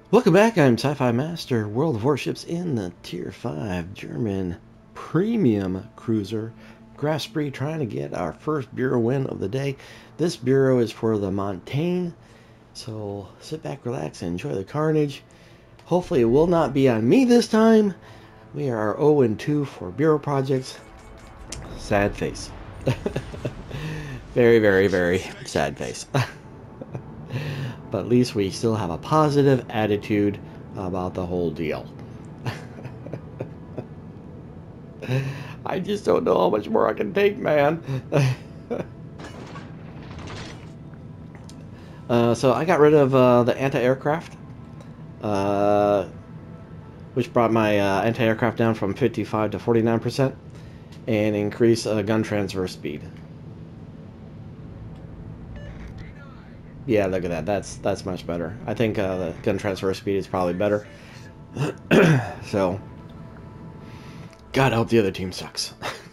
Welcome back, I'm SyFy Master, World of Warships in the Tier 5 German Premium Cruiser. Graf trying to get our first Bureau win of the day. This Bureau is for the Montaigne, so sit back, relax, and enjoy the carnage. Hopefully it will not be on me this time. We are 0-2 for Bureau projects. Sad face. Very, very, very sad face. But at least we still have a positive attitude about the whole deal. I just don't know how much more I can take, man. So I got rid of the anti-aircraft, which brought my anti-aircraft down from 55 to 49%, and increased gun transfer speed. Yeah, look at that. That's much better. I think the gun transfer speed is probably better. So, God help the other team sucks.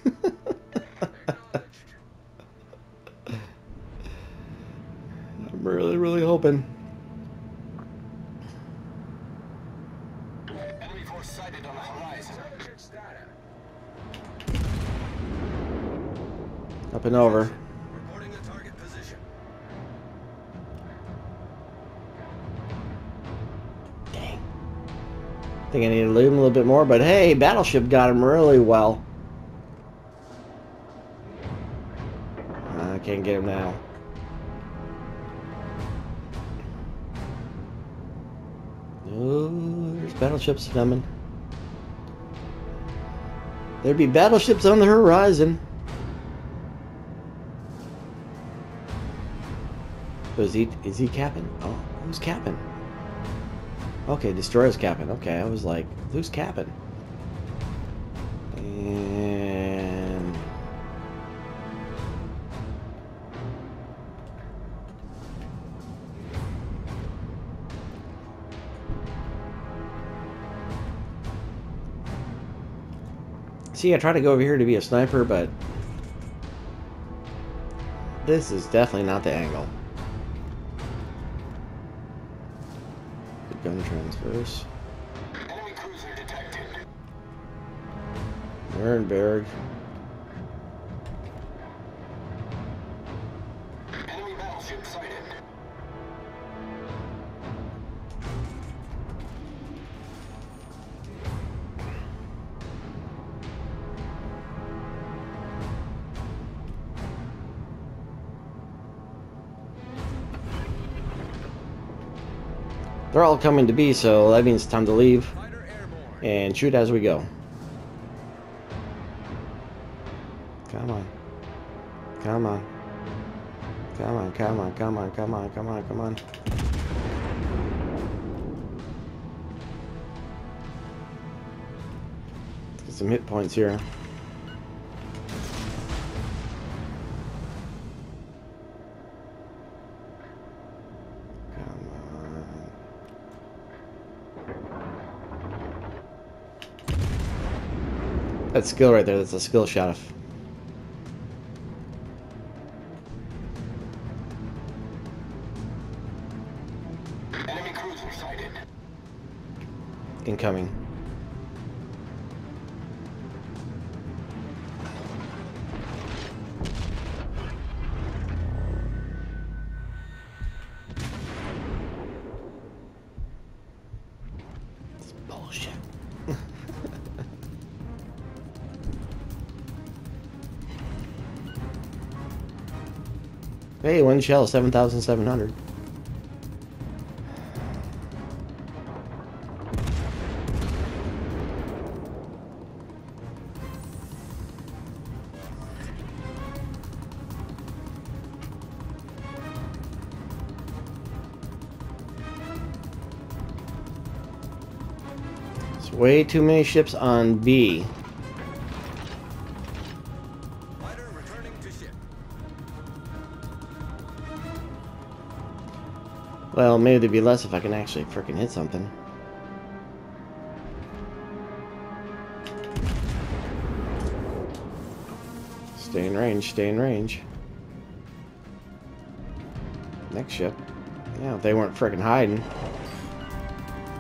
I'm really, really hoping. Enemy force sighted on the horizon. Up and over. Reporting the target position. Dang. I think I need to leave him a little bit more, but hey, Battleship got him really well. I can't get him now. Oh, there's battleships coming. There'd be battleships on the horizon. Is he capping? Oh, who's capping? Okay, destroyer's capping. Okay, I was like, who's capping? And see, I tried to go over here to be a sniper, but this is definitely not the angle. Gun transfers. Enemy cruiser detected. Nuremberg. Enemy battleship sighted. They're all coming to be, so that means it's time to leave Fighter airborne. and shoot as we go. Come on. Come on. Come on, come on, come on, come on, come on, come on. Let's get some hit points here. That skill right there, that's a skill shot. Enemy cruiser sighted. Incoming. It's bullshit. Hey, one shell, 7,700. It's way too many ships on B. Fighter returning to ship. Well, maybe there'd be less if I can actually frickin' hit something. Stay in range, stay in range. Next ship. Yeah, if they weren't frickin' hiding.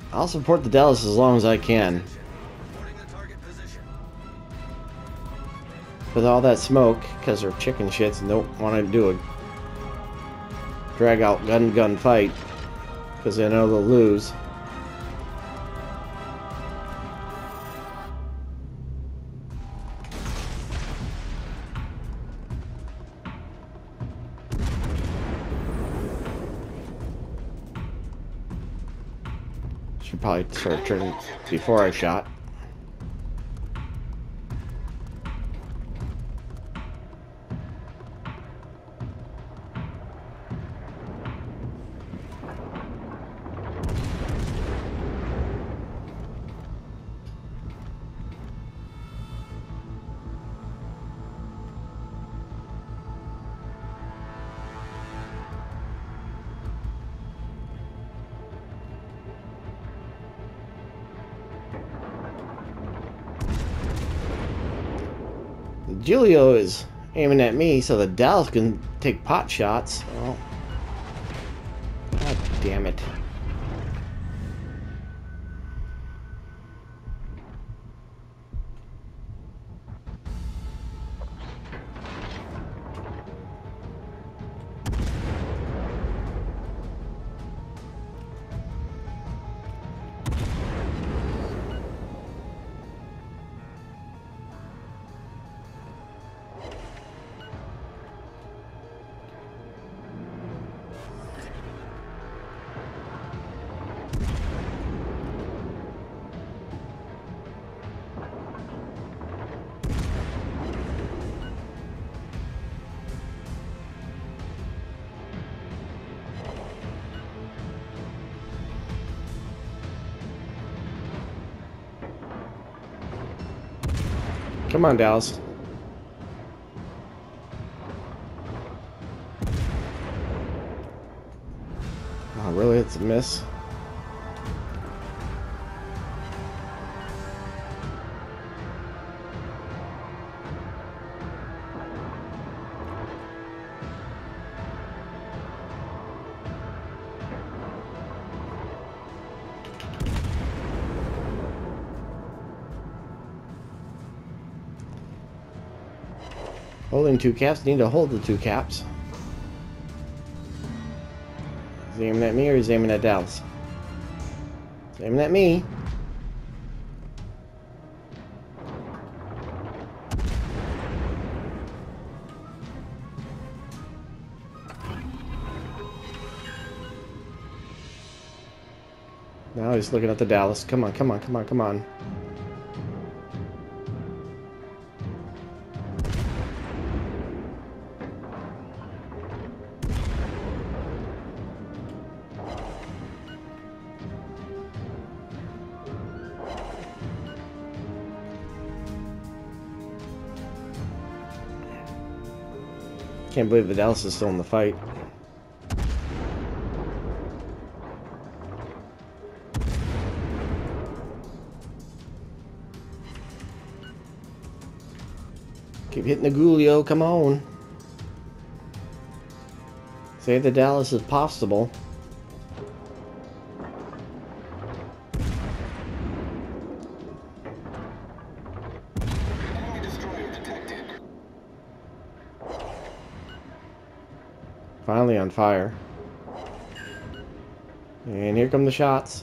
I'll support the Dallas as long as I can. Reporting the target position. With all that smoke, because they're chicken shits and don't want to do a drag out gun fight, because they know they'll lose. Should probably start turning before I shot. Julio is aiming at me so the Dallas can take pot shots. Oh. God damn it. Come on, Dallas. Oh, really? It's a miss? Holding two caps, need to hold the two caps. Is he aiming at me or is he aiming at Dallas? He's aiming at me. Now he's looking at the Dallas. Come on, come on, come on, come on. Can't believe the Dallas is still in the fight. Keep hitting the Gulio, come on. Save the Dallas if possible. Enemy destroyer detected. Finally on fire. And here come the shots.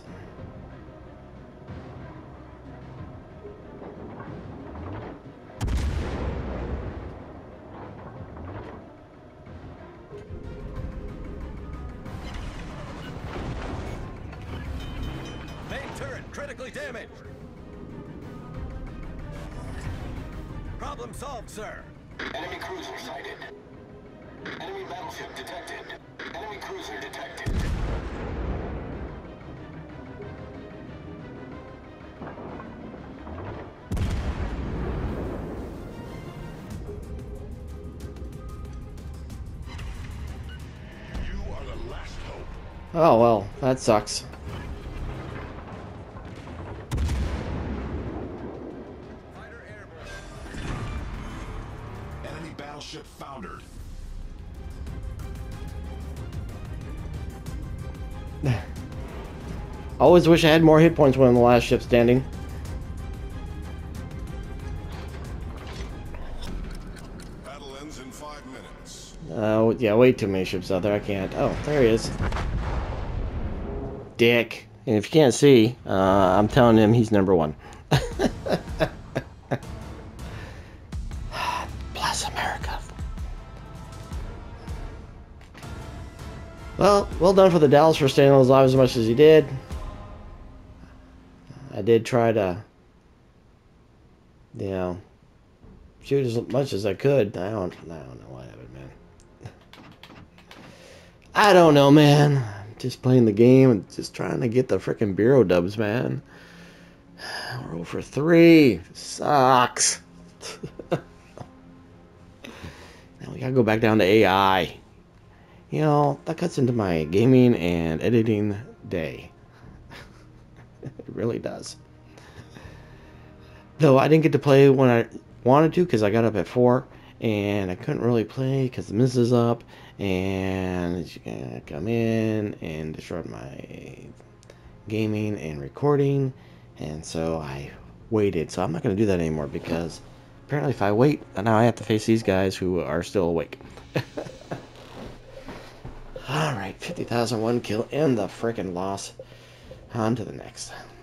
Main turret critically damaged. Problem solved, sir. Enemy cruiser sighted. Enemy battleship detected. Enemy cruiser detected. You are the last hope. Oh well, that sucks. Fighter airborne. Enemy battleship foundered. Always wish I had more hit points when I'm the last ship standing. Battle ends in 5 minutes. Yeah, way too many ships out there. I can't. Oh, there he is. Dick. And if you can't see, I'm telling him he's number 1. Bless America. Well done for the Dallas for staying alive as much as he did. I did try to, you know, shoot as much as I could. I don't know what happened, man. I don't know, man. Just playing the game and just trying to get the frickin' Bureau dubs, man. We're 0 for 3. Sucks. Now we gotta go back down to AI. You know, that cuts into my gaming and editing day. It really does. Though I didn't get to play when I wanted to because I got up at 4 and I couldn't really play because the missus is up and she's gonna come in and disrupt my gaming and recording, and so I waited. So I'm not gonna do that anymore because apparently if I wait, now I have to face these guys who are still awake. Alright, 50,001 kill and the frickin' loss. On to the next.